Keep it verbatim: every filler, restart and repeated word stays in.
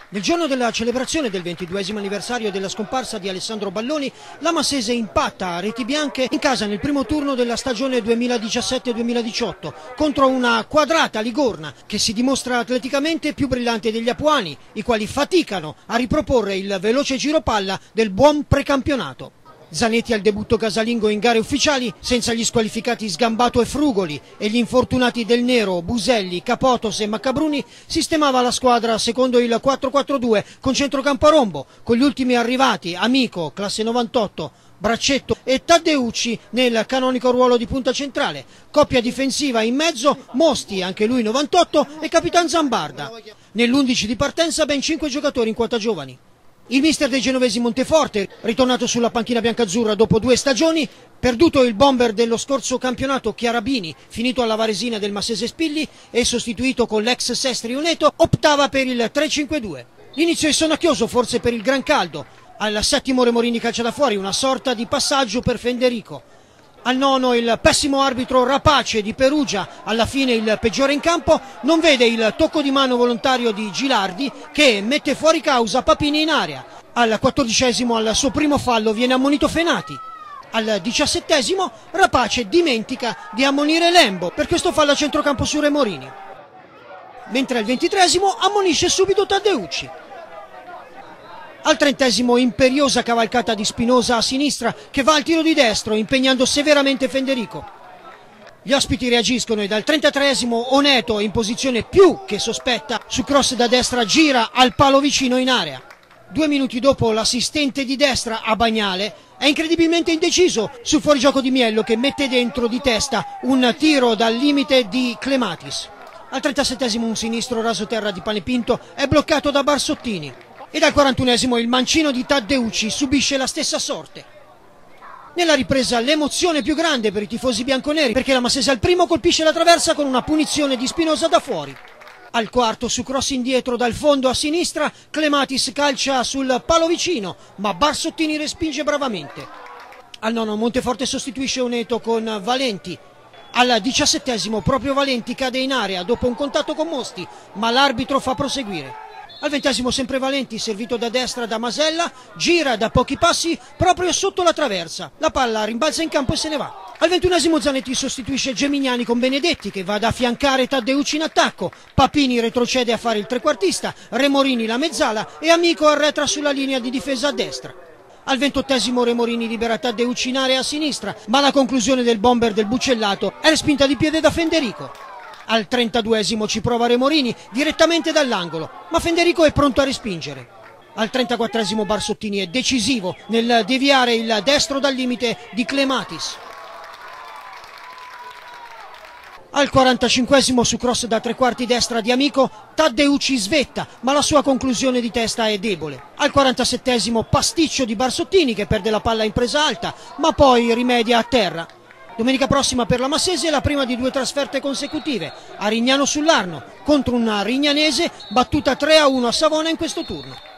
Nel giorno della celebrazione del ventiduesimo anniversario della scomparsa di Alessandro Balloni, la Massese impatta a reti bianche in casa nel primo turno della stagione duemiladiciassette duemiladiciotto contro una quadrata Ligorna che si dimostra atleticamente più brillante degli apuani, i quali faticano a riproporre il veloce giro palla del buon precampionato. Zanetti al debutto casalingo in gare ufficiali, senza gli squalificati Sgambato e Frugoli e gli infortunati Del Nero, Buselli, Capotos e Maccabruni, sistemava la squadra secondo il quattro quattro due con centrocampo a rombo, con gli ultimi arrivati Amico, classe novantotto, Braccetto e Taddeucci nel canonico ruolo di punta centrale, coppia difensiva in mezzo Mosti, anche lui novantotto, e Capitan Zambarda. Nell'undici di partenza ben cinque giocatori in quota giovani. Il mister dei genovesi Monteforte, ritornato sulla panchina biancazzurra dopo due stagioni, perduto il bomber dello scorso campionato Chiarabini, finito alla Varesina del Massese Spilli e sostituito con l'ex Sestri Uneto, optava per il tre cinque due. L'inizio è sonnacchioso forse per il gran caldo. Al settimo Remorini calcia da fuori, una sorta di passaggio per Fenderico. Al nono il pessimo arbitro Rapace di Perugia, alla fine il peggiore in campo, non vede il tocco di mano volontario di Gilardi che mette fuori causa Papini in area. Al quattordicesimo al suo primo fallo viene ammonito Fenati. Al diciassettesimo Rapace dimentica di ammonire Lembo per questo fallo a centrocampo su Remorini. Mentre al ventitreesimo ammonisce subito Taddeucci. Al trentesimo imperiosa cavalcata di Spinosa a sinistra che va al tiro di destro impegnando severamente Fenderico. Gli ospiti reagiscono e dal trentatreesimo Oneto in posizione più che sospetta su cross da destra gira al palo vicino in area. Due minuti dopo l'assistente di destra a Bagnale è incredibilmente indeciso sul fuorigioco di Miello che mette dentro di testa un tiro dal limite di Clematis. Al trentasettesimo un sinistro rasoterra di Panepinto è bloccato da Barsottini. E dal quarantunesimo il mancino di Taddeucci subisce la stessa sorte. Nella ripresa l'emozione più grande per i tifosi bianconeri perché la Massese al primo colpisce la traversa con una punizione di Spinosa da fuori. Al quarto su cross indietro dal fondo a sinistra Clematis calcia sul palo vicino ma Barsottini respinge bravamente. Al nono Monteforte sostituisce Oneto con Valenti. Al diciassettesimo proprio Valenti cade in area dopo un contatto con Mosti ma l'arbitro fa proseguire. Al ventesimo sempre Valenti, servito da destra da Masella, gira da pochi passi proprio sotto la traversa. La palla rimbalza in campo e se ne va. Al ventunesimo Zanetti sostituisce Gemignani con Benedetti che va ad affiancare Taddeucci in attacco. Papini retrocede a fare il trequartista, Remorini la mezzala e Amico arretra sulla linea di difesa a destra. Al ventottesimo Remorini libera Taddeucci in area a sinistra, ma la conclusione del bomber del Buccellato è respinta di piede da Fenderico. Al trentaduesimo ci prova Remorini direttamente dall'angolo, ma Fenderico è pronto a respingere. Al trentaquattresimo Barsottini è decisivo nel deviare il destro dal limite di Clematis. Al quarantacinquesimo su cross da tre quarti destra di Amico, Taddeucci svetta, ma la sua conclusione di testa è debole. Al quarantasettesimo pasticcio di Barsottini che perde la palla in presa alta, ma poi rimedia a terra. Domenica prossima per la Massese è la prima di due trasferte consecutive, a Rignano sull'Arno, contro una rignanese battuta tre a uno a Savona in questo turno.